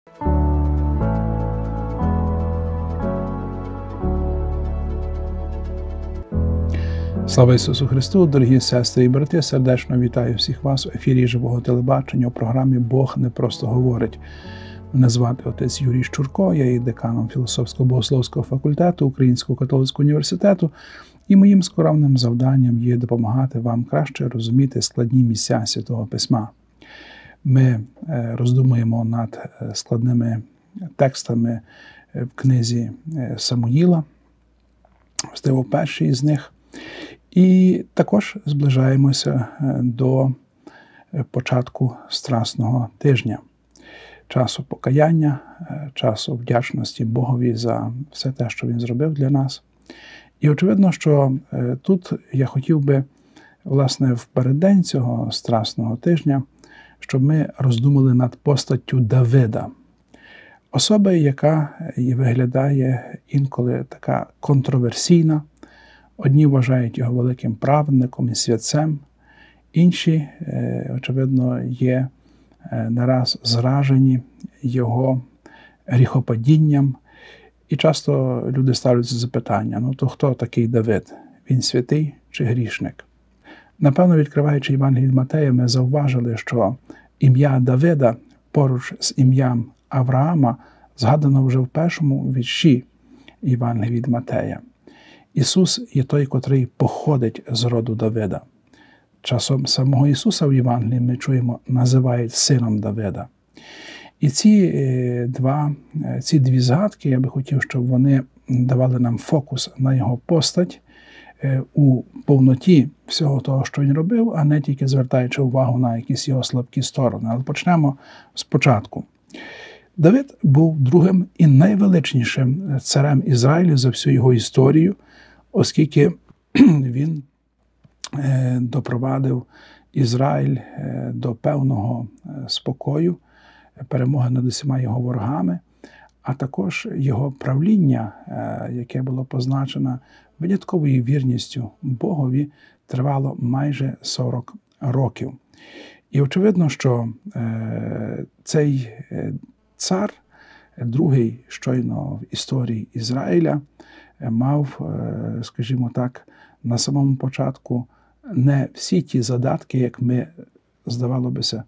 Слава Ісусу Христу! Дорогі сестри і брати, сердечно вітаю всіх вас в ефірі Живого телебачення у програмі «Бог не просто говорить». Мене звати отець Юрій Щурко, я є деканом філософсько-богословського факультету Українського католицького університету, і моїм скромним завданням є допомагати вам краще розуміти складні місця Святого Письма. Ми роздумуємо над складними текстами в книзі Самуїла, властиво перший із них, і також зближаємося до початку Страсного тижня, часу покаяння, часу вдячності Богові за все те, що Він зробив для нас. І очевидно, що тут я хотів би, власне, в переддень цього Страсного тижня, щоб ми роздумали над постаттю Давида, особи, яка виглядає інколи така контроверсійна. Одні вважають його великим праведником і святцем, інші, очевидно, є нараз зражені його гріхопадінням. І часто люди ставляться запитання, то хто такий Давид? Він святий чи грішник? Напевно, відкриваючи Євангеліє від Матея, ми зауважили, що ім'я Давида поруч з ім'ям Авраама згадано вже в першому вірші Євангелія від Матея. Ісус є той, котрий походить з роду Давида. Часом самого Ісуса в Євангелії ми чуємо, називають сином Давида. І ці дві згадки, я би хотів, щоб вони давали нам фокус на його постать у повноті всього того, що він робив, а не тільки звертаючи увагу на якісь його слабкі сторони. Але почнемо спочатку. Давид був другим і найвеличнішим царем Ізраїлю за всю його історію, оскільки він допровадив Ізраїль до певного спокою, перемоги над усіма його ворогами, а також його правління, яке було позначено винятковою вірністю Богові, тривало майже 40 років. І очевидно, що цей цар, другий щойно в історії Ізраїля, мав, скажімо так, на самому початку не всі ті задатки, як ми, здавало бися,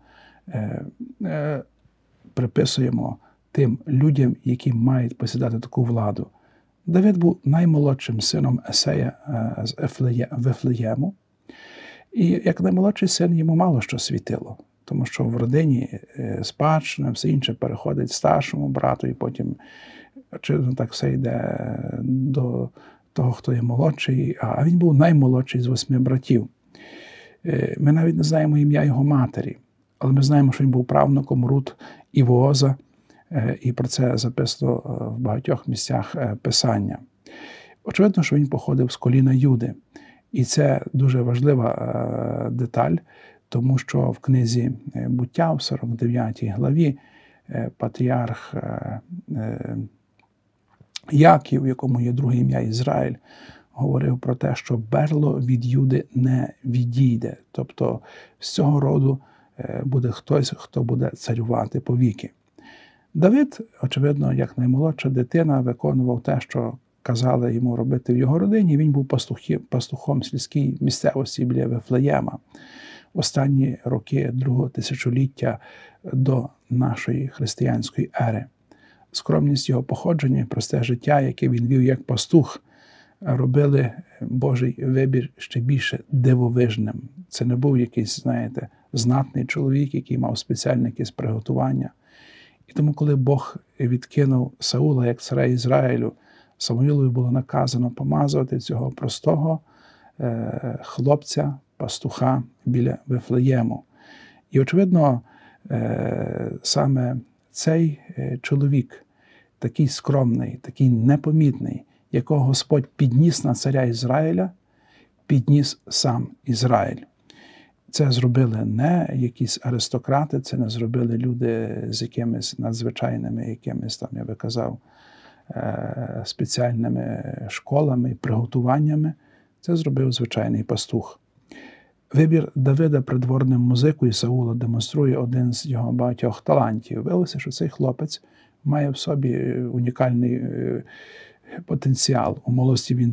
приписуємо тим людям, які мають посідати таку владу. Давид був наймолодшим сином Есея з Вифлеєму, і як наймолодший син йому мало що світило, тому що в родині спадщина, все інше переходить старшому брату, і потім, очевидно, так все йде до того, хто є молодший, а він був наймолодший з 8 братів. Ми навіть не знаємо ім'я його матері, але ми знаємо, що він був правнуком Рут і Вооза, і про це записано в багатьох місцях Писання. Очевидно, що він походив з коліна Юди. І це дуже важлива деталь, тому що в книзі «Буття» в 49 главі патріарх Яків, в якому є друге ім'я Ізраїль, говорив про те, що берло від Юди не відійде. Тобто з цього роду буде хтось, хто буде царювати повіки. Давид, очевидно, як наймолодша дитина, виконував те, що казали йому робити в його родині. Він був пастухом сільській місцевості біля Вифлеєма. Останні роки другого тисячоліття до нашої християнської ери. Скромність його походження, просте життя, яке він вів як пастух, робили Божий вибір ще більше дивовижним. Це не був якийсь, знатний чоловік, який мав спеціальне якесь приготування. І тому, коли Бог відкинув Саула як царя Ізраїлю, Самуїлові було наказано помазувати цього простого хлопця, пастуха біля Вифлеєму. І, очевидно, саме цей чоловік, такий скромний, такий непомітний, якого Господь підніс на царя Ізраїля, підніс сам Ізраїль. Це зробили не якісь аристократи, це не зробили люди з якимись надзвичайними, якимись там, я би казав, спеціальними школами, приготуваннями. Це зробив звичайний пастух. Вибір Давида придворним музикою Саула демонструє один з його багатьох талантів. Виявилося, що цей хлопець має в собі унікальний потенціал. У молодості він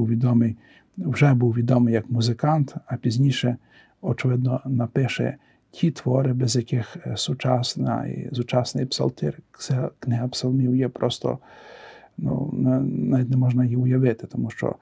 вже був відомий як музикант, а пізніше, очевидно, напише ті твори, без яких сучасний псалтир, книга псалмів є просто, навіть не можна її уявити, тому що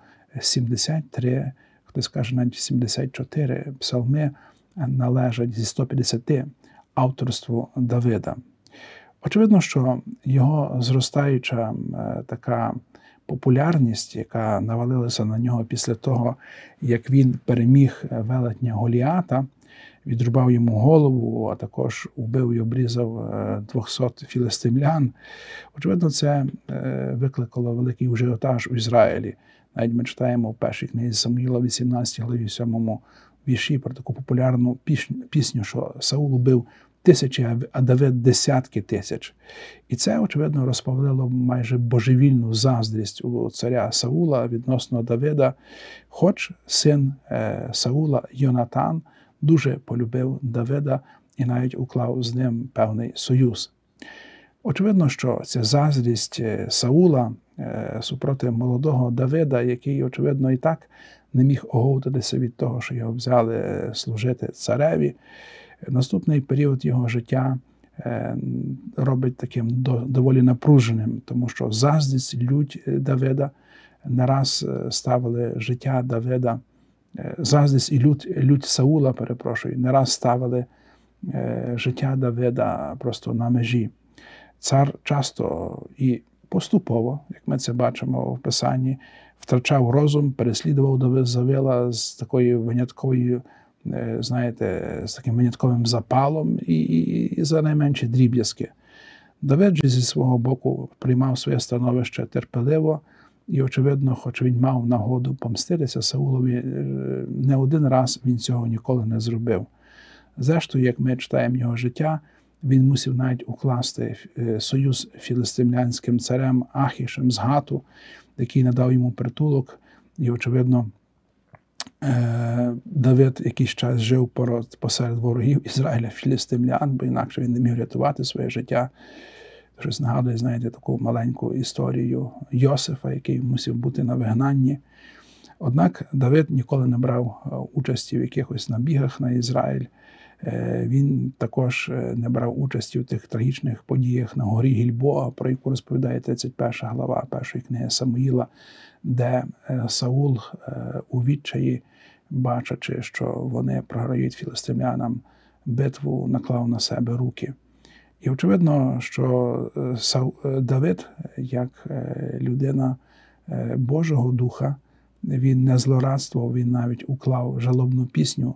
73, хтось каже навіть 74 псалми належать зі 150 авторству Давида. Очевидно, що його зростаюча така популярність, яка навалилася на нього після того, як він переміг велетня Голіата, відрубав йому голову, а також убив і обрізав 200 філистимлян. Очевидно, це викликало великий ажіотаж у Ізраїлі. Навіть ми читаємо в першій книзі Самуїла, 18 главі, 7 вірші про таку популярну пісню, що Саул убив тисячі, а Давид десятки тисяч. І це, очевидно, розпалило майже божевільну заздрість у царя Саула відносно Давида, хоч син Саула Йонатан дуже полюбив Давида і навіть уклав з ним певний союз. Очевидно, що ця заздрість Саула супроти молодого Давида, який, очевидно, і так не міг оговтатися від того, що його взяли служити цареві, наступний період його життя робить таким доволі напруженим, тому що заздрість, лють Давида не раз ставили життя Давида, заздрість і лють Саула, не раз ставили життя Давида просто на межі. Цар часто і поступово, як ми це бачимо в Писанні, втрачав розум, переслідував Савила з такою винятковою, з таким винятковим запалом і за найменші дріб'язки. Давид же зі свого боку приймав своє становище терпеливо і, очевидно, хоч він мав нагоду помститися Саулові, не один раз він цього ніколи не зробив. Зрештою, як ми читаємо його життя, він мусив навіть укласти союз з філистимлянським царем Ахішем з Гату, який надав йому притулок. І, очевидно, Давид якийсь час жив посеред ворогів Ізраїля, філістимлян, бо інакше він не міг рятувати своє життя. Щось нагадує, знаєте, таку маленьку історію Йосифа, який мусив бути на вигнанні. Однак Давид ніколи не брав участі в якихось набігах на Ізраїль. Він також не брав участі в тих трагічних подіях на горі Гільбоа, про яку розповідає 31 глава першої книги Самуїла, де Саул у відчаї, бачачи, що вони програють філистимлянам битву, наклав на себе руки. І очевидно, що Давид, як людина Божого Духа, він не злорадствував, він навіть уклав жалобну пісню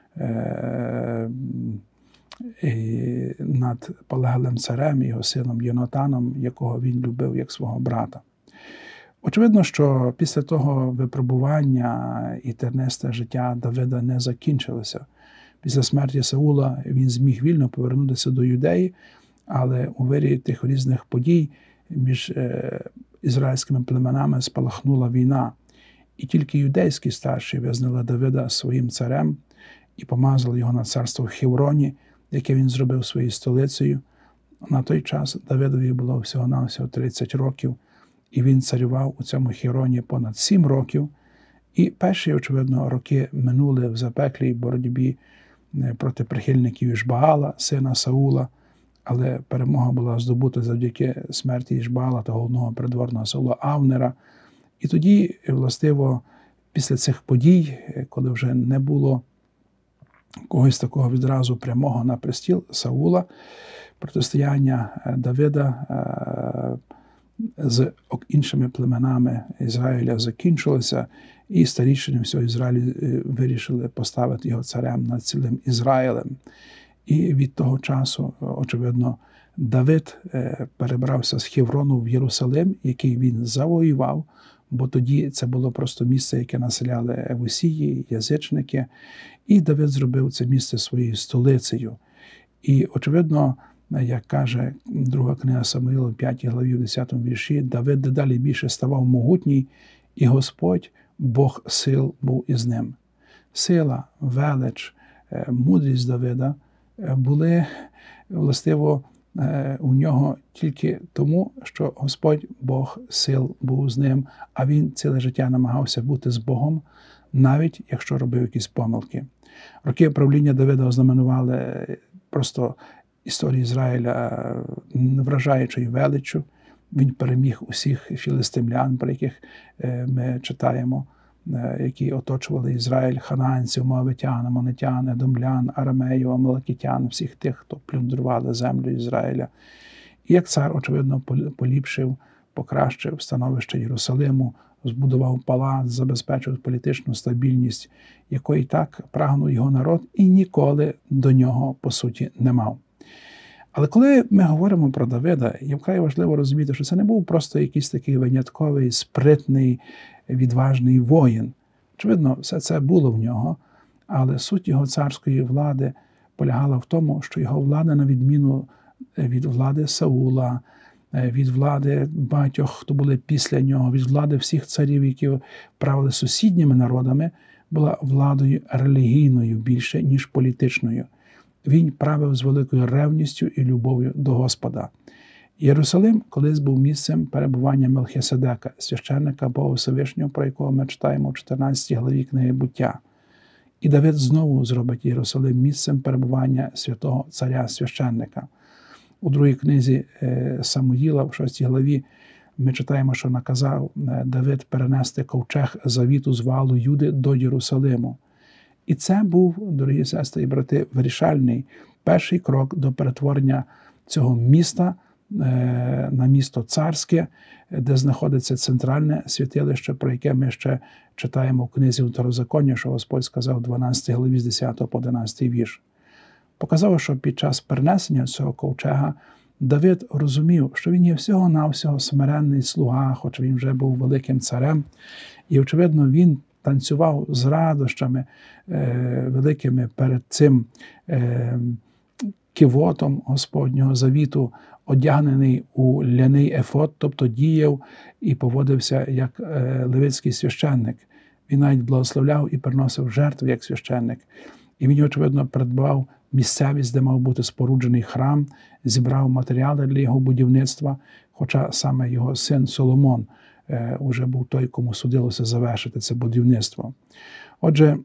над полеглим царем і його сином Йонатаном, якого він любив як свого брата. Очевидно, що після того випробування і тернисте життя Давида не закінчилося. Після смерті Саула він зміг вільно повернутися до Юдеї, але у вирі тих різних подій між ізраїльськими племенами спалахнула війна. І тільки юдейські старші визнали Давида своїм царем і помазали його на царство в Хевроні, яке він зробив своєю столицею. На той час Давидові було всього-навсього 30 років, і він царював у цьому Хевроні понад 7 років. І перші, очевидно, роки минули в запеклій боротьбі проти прихильників Ішбаала, сина Саула, але перемога була здобута завдяки смерті Ішбаала та головного придворного Саула Авнера. І тоді, властиво, після цих подій, коли вже не було когось такого відразу прямого на престіл Саула, протистояння Давида з іншими племенами Ізраїля закінчилося, і старішини всього Ізраїлю вирішили поставити його царем над цілим Ізраїлем. І від того часу, очевидно, Давид перебрався з Хеврону в Єрусалим, який він завоював, бо тоді це було просто місце, яке населяли Евусії, язичники, і Давид зробив це місце своєю столицею. І, очевидно, як каже друга книга Самуїла в 5 главі, в 10 вірші, Давид дедалі більше ставав могутній, і Господь, Бог сил, був із ним. сила, велич, мудрість Давида були, властиво, у нього тільки тому, що Господь Бог сил був з ним, а він ціле життя намагався бути з Богом, навіть якщо робив якісь помилки. Роки правління Давида ознаменували просто історію Ізраїля вражаючою величчю. Він переміг усіх філистимлян, про яких ми читаємо, які оточували Ізраїль, ханаанців, моавитян, амонитян, едомлян, арамеїв, амалекітян, всіх тих, хто плюндрували землю Ізраїля. І як цар, очевидно, поліпшив, покращив становище Єрусалиму, збудував палац, забезпечив політичну стабільність, якої так прагнув його народ і ніколи до нього, по суті, не мав. Але коли ми говоримо про Давида, є вкрай важливо розуміти, що це не був просто якийсь такий винятковий, спритний, відважний воїн. Очевидно, все це було в нього, але суть його царської влади полягала в тому, що його влада, на відміну від влади Саула, від влади багатьох, хто були після нього, від влади всіх царів, які правили сусідніми народами, була владою релігійною більше, ніж політичною. Він правив з великою ревністю і любов'ю до Господа. Єрусалим колись був місцем перебування Мелхиседека, священника Бога Всевишнього, про якого ми читаємо в 14 главі книги «Буття». І Давид знову зробить Єрусалим місцем перебування святого царя-священника. У другій книзі Самуїла, в 6 главі, ми читаємо, що наказав Давид перенести ковчег завіту з валу Юди до Єрусалиму. І це був, дорогі сестри і брати, вирішальний перший крок до перетворення цього міста на місто царське, де знаходиться центральне святилище, про яке ми ще читаємо в книзі Второзаконня, що Господь сказав в 12 главі з 10 по 11 вірш. Показало, що під час перенесення цього ковчега Давид розумів, що він є всього-навсього смиренний слуга, хоч він вже був великим царем. І, очевидно, він танцював з радощами великими перед цим кивотом Господнього завіту, одягнений у ляний ефод, тобто діяв і поводився як левитський священник. Він навіть благословляв і приносив жертви як священник. І він, очевидно, придбав місцевість, де мав бути споруджений храм, зібрав матеріали для його будівництва, хоча саме його син Соломон уже був той, кому судилося завершити це будівництво. Отже,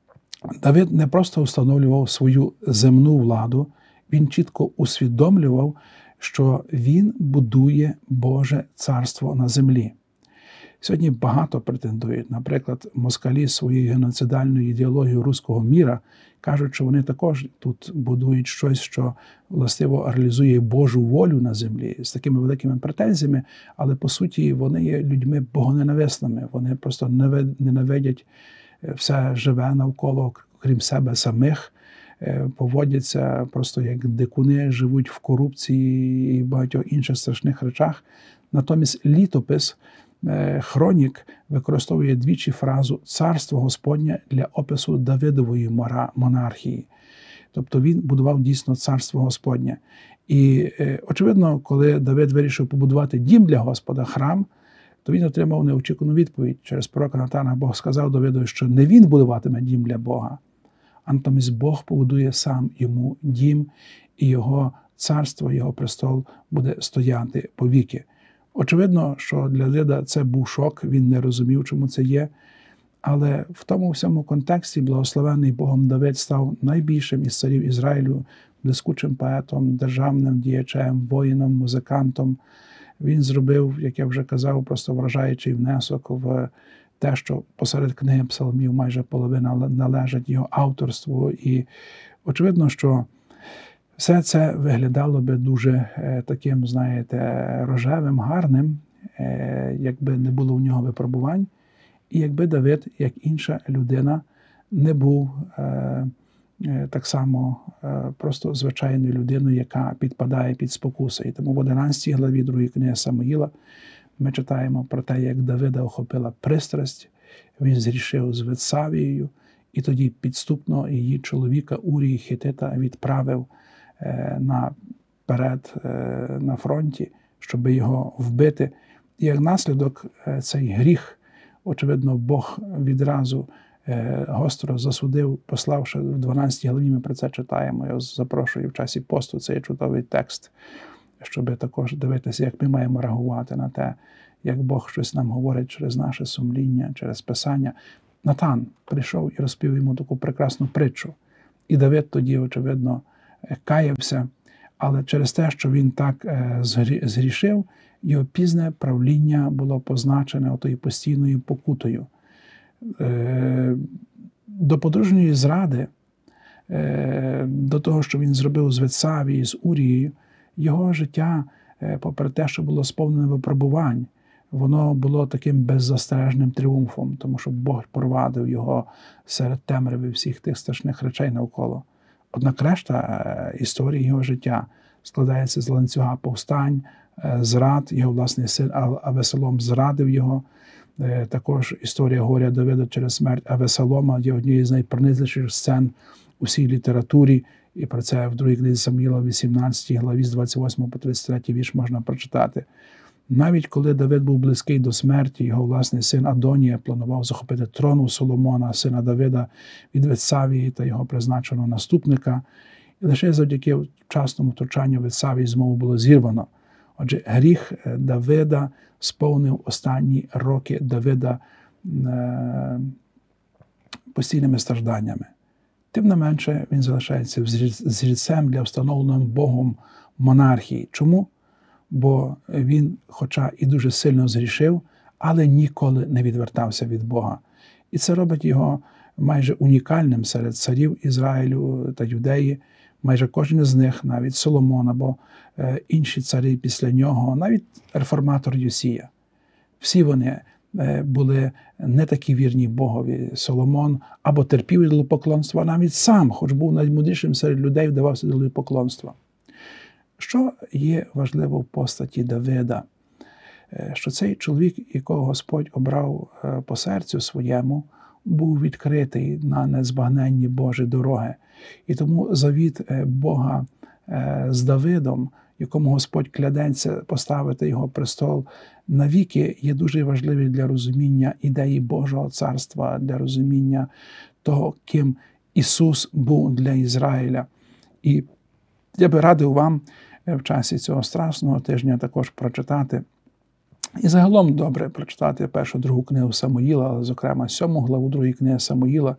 Давид не просто встановлював свою земну владу, він чітко усвідомлював, що він будує Боже царство на землі. Сьогодні багато претендують, наприклад, москалі своєю геноцидальною ідеологією руського міра кажуть, що вони також тут будують щось, що властиво реалізує Божу волю на землі з такими великими претензіями, але по суті вони є людьми богоненависними, вони просто ненавидять все живе навколо, крім себе самих, поводяться просто як дикуни, живуть в корупції і багатьох інших страшних речах. Натомість літопис Хронік використовує двічі фразу «царство Господнє» для опису Давидової монархії. Тобто він будував дійсно царство Господнє. І, очевидно, коли Давид вирішив побудувати дім для Господа, храм, то він отримав неочікувану відповідь. Через пророка Натана Бог сказав Давидові, що не він будуватиме дім для Бога, а натомість Бог побудує сам йому дім, і його царство, його престол буде стояти повіки. Очевидно, що для Давида це був шок, він не розумів, чому це є, але в тому всьому контексті благословений Богом Давид став найбільшим із царів Ізраїлю, блискучим поетом, державним діячем, воїном, музикантом. Він зробив, як я вже казав, просто вражаючий внесок в те, що посеред книги псалмів майже половина належить його авторству. І очевидно, що все це виглядало би дуже таким, знаєте, рожевим, гарним, якби не було в нього випробувань, і якби Давид, як інша людина, не був так само просто звичайною людиною, яка підпадає під спокуси. І тому в 11 главі 2 книги Самуїла ми читаємо про те, як Давида охопила пристрасть, він зрішив з Ветсавією, і тоді підступно її чоловіка Урії Хітита відправив наперед на фронті, щоб його вбити. І як наслідок цей гріх, очевидно, Бог відразу гостро засудив, пославши в 12 главі, ми про це читаємо. Я запрошую в часі посту цей чудовий текст, щоб також дивитися, як ми маємо реагувати на те, як Бог щось нам говорить через наше сумління, через Писання. Натан прийшов і розповів йому таку прекрасну притчу. І Давид тоді, очевидно, каявся, але через те, що він так згрішив, його пізне правління було позначене отою постійною покутою. До подружньої зради, до того, що він зробив з Вецаві, з Урією, його життя, попри те, що було сповнене випробувань, воно було таким беззастережним тріумфом, тому що Бог провадив його серед темряви всіх тих страшних речей навколо. Однак решта історії його життя складається з ланцюга повстань, зрад, його власний син Авесолом зрадив його. Також історія горя Давида через смерть Авесолома є однією з найпронизливіших сцен у всій літературі. І про це в другій книзі Самуїла, 18 главі з 28 по 33 вірш можна прочитати. Навіть коли Давид був близький до смерті, його власний син Адонія планував захопити трон у Соломона, сина Давида, від Вецавії та його призначеного наступника. І лише завдяки вчасному втручанню Вецавії знову було зірвано. Отже, гріх Давида сповнив останні роки Давида постійними стражданнями. Тим не менше, він залишається зрільцем для встановленого Богом монархії. Чому? Бо він, хоча і дуже сильно згрішив, але ніколи не відвертався від Бога. І це робить його майже унікальним серед царів Ізраїлю та Юдеї. Майже кожен з них, навіть Соломон або інші царі після нього, навіть реформатор Йосія. Всі вони були не такі вірні Богові. Соломон або терпів ідолопоклонство, а навіть сам, хоч був наймудрішим серед людей, вдавався до ідолопоклонства. Що є важливо в постаті Давида? Що цей чоловік, якого Господь обрав по серцю своєму, був відкритий на незбагненні Божі дороги. І тому завіт Бога з Давидом, якому Господь клянеться поставити його престол навіки, є дуже важливий для розуміння ідеї Божого царства, для розуміння того, ким Ісус був для Ізраїля. І я би радив вам в часі цього страсного тижня також прочитати, і загалом добре прочитати першу, другу книгу Самуїла, але, зокрема, 7 главу другої книги Самуїла,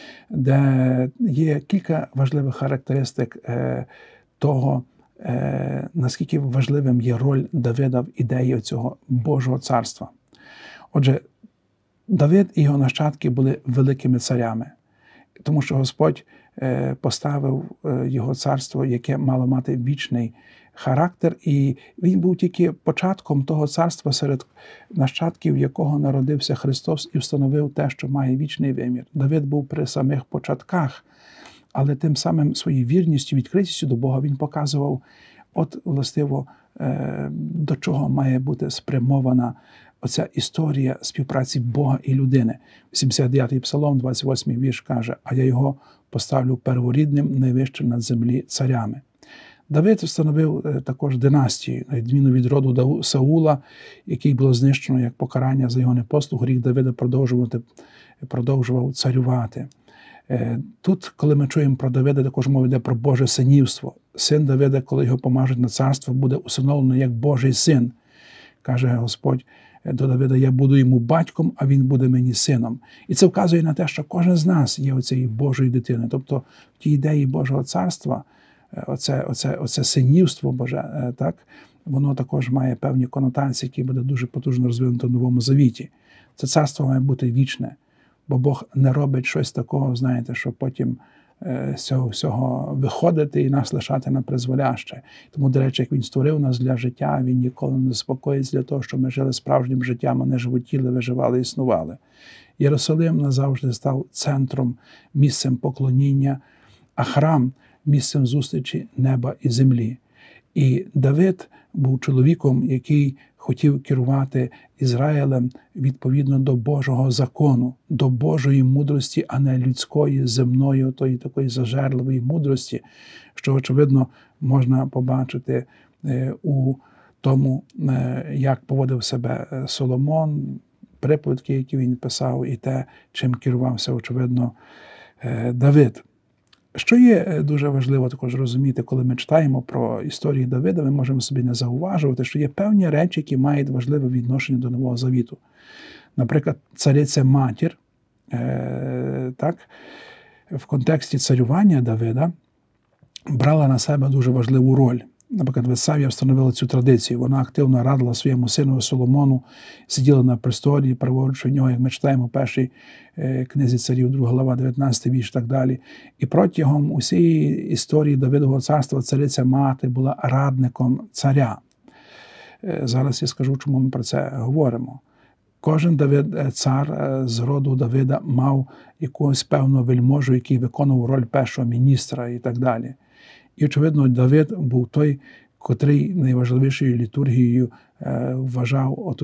де є кілька важливих характеристик того, наскільки важливим є роль Давида в ідеї цього Божого царства. Отже, Давид і його нащадки були великими царями, тому що Господь поставив його царство, яке мало мати вічний характер, і він був тільки початком того царства, серед нащадків якого народився Христос і встановив те, що має вічний вимір. Давид був при самих початках, але тим самим своєю вірністю, відкритістю до Бога він показував, властиво, до чого має бути спрямована оця історія співпраці Бога і людини. 89-й псалом, 28-й вірш каже: «А я його поставлю перворідним, найвищим над землі царями». Давид встановив також династію, на відміну від роду Саула, який було знищено як покарання за його непослух. Гріх Давида продовжував царювати. Тут, коли ми чуємо про Давида, також мова йде про Боже синівство. Син Давида, коли його помажуть на царство, буде усиновлено як Божий син. Каже Господь до Давида: «Я буду йому батьком, а він буде мені сином». І це вказує на те, що кожен з нас є оцією Божою дитиною. Тобто в тій ідеї Божого царства, оце синівство Боже, так, воно також має певні конотації, які буде дуже потужно розвинуто в Новому Завіті. Це царство має бути вічне, бо Бог не робить щось такого, знаєте, що потім з цього всього виходити і нас лишати на призволяще. Тому, до речі, як Він створив нас для життя, Він ніколи не заспокоїться для того, щоб ми жили справжнім життям, а не животіли, виживали, існували. Єрусалим назавжди став центром, місцем поклоніння, а храм – місцем зустрічі неба і землі. І Давид був чоловіком, який хотів керувати Ізраїлем відповідно до Божого закону, до Божої мудрості, а не людської, земної, тої такої зажерливої мудрості, що, очевидно, можна побачити у тому, як поводив себе Соломон, приповідки, які він писав, і те, чим керувався, очевидно, Давид. Що є дуже важливо також розуміти, коли ми читаємо про історії Давида, ми можемо собі не зауважувати, що є певні речі, які мають важливе відношення до Нового Завіту. Наприклад, цариця-матір, так, в контексті царювання Давида брала на себе дуже важливу роль. Наприклад, Весавія встановила цю традицію. Вона активно радила своєму сину Соломону, сиділа на престолі, праворуч від нього, як ми читаємо в першій книзі царів, 2 глава, 19 вірш і так далі. І протягом усієї історії Давидового царства цариця-мати була радником царя. Зараз я скажу, чому ми про це говоримо. Кожен цар з роду Давида мав якусь певну вельможу, який виконував роль першого міністра і так далі. І, очевидно, Давид був той, котрий найважливішою літургією вважав оту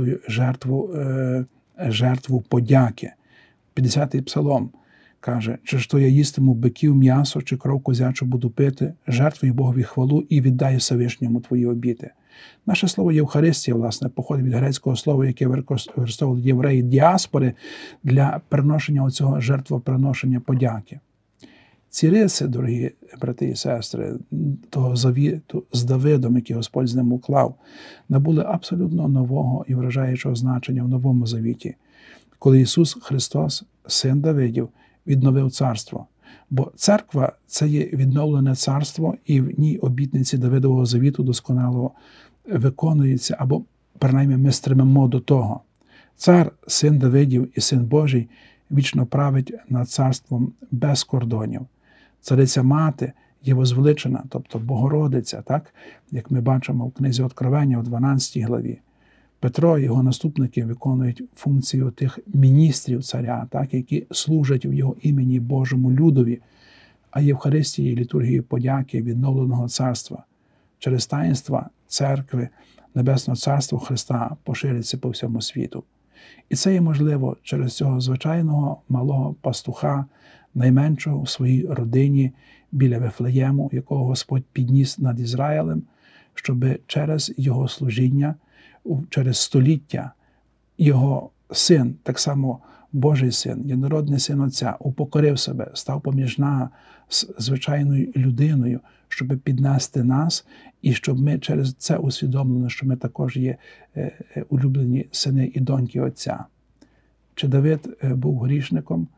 жертву подяки. 50-й псалом каже, чи ж то я їстиму биків м'ясо, чи кров козячу буду пити, жертвую Богові хвалу і віддаю Всевишньому твої обіти. Наше слово Євхаристія, власне, походить від грецького слова, яке використовували євреї діаспори для приношення оцього жертвоприношення подяки. Ці риси, дорогі брати і сестри, того завіту з Давидом, який Господь з ним уклав, набули абсолютно нового і вражаючого значення в Новому Завіті, коли Ісус Христос, Син Давидів, відновив царство. Бо церква – це є відновлене царство, і в ній обітниці Давидового завіту досконало виконуються, або, принаймні, ми стремимо до того. Цар, Син Давидів і Син Божий вічно править над царством без кордонів. Цариця-мати є возвеличена, тобто Богородиця, так? Як ми бачимо в книзі Откровення, у 12 главі. Петро і його наступники виконують функцію тих міністрів царя, так? Які служать в його імені Божому людові, а Євхаристії, літургії подяки відновленого царства. Через таїнства церкви Небесного Царства Христа пошириться по всьому світу. І це є можливо через цього звичайного малого пастуха, найменшого в своїй родині біля Вифлеєму, якого Господь підніс над Ізраїлем, щоб через його служіння, через століття, його син, так само Божий син, єдинородний син Отця, упокорив себе, став поміж нас звичайною людиною, щоб піднести нас, і щоб ми через це усвідомлено, що ми також є улюблені сини і доньки Отця. Чи Давид був грішником?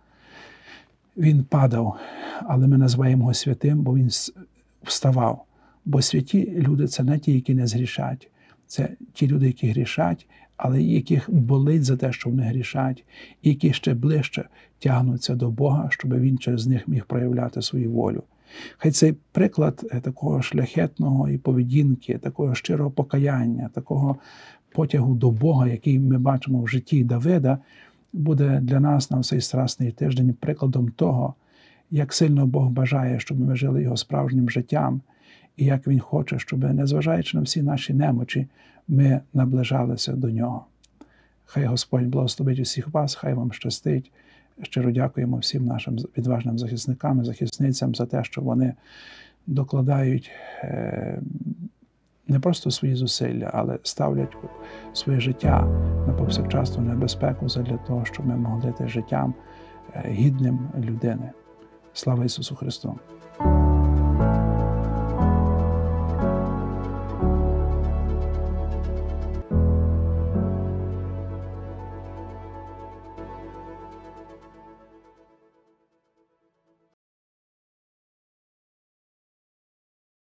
Він падав, але ми називаємо його святим, бо він вставав. Бо святі люди – це не ті, які не згрішать. Це ті люди, які грішать, але яких болить за те, що вони грішать, і які ще ближче тягнуться до Бога, щоб Він через них міг проявляти свою волю. Хай цей приклад такого шляхетного і поведінки, такого щирого покаяння, такого потягу до Бога, який ми бачимо в житті Давида, буде для нас на цей страсний тиждень прикладом того, як сильно Бог бажає, щоб ми жили Його справжнім життям, і як Він хоче, щоб, незважаючи на всі наші немочі, ми наближалися до Нього. Хай Господь благословить усіх вас, хай вам щастить. Щиро дякуємо всім нашим відважним захисникам і захисницям за те, що вони докладають не просто свої зусилля, але ставлять своє життя на повсякчасну небезпеку для того, щоб ми могли жити життям гідним людини. Слава Ісусу Христу!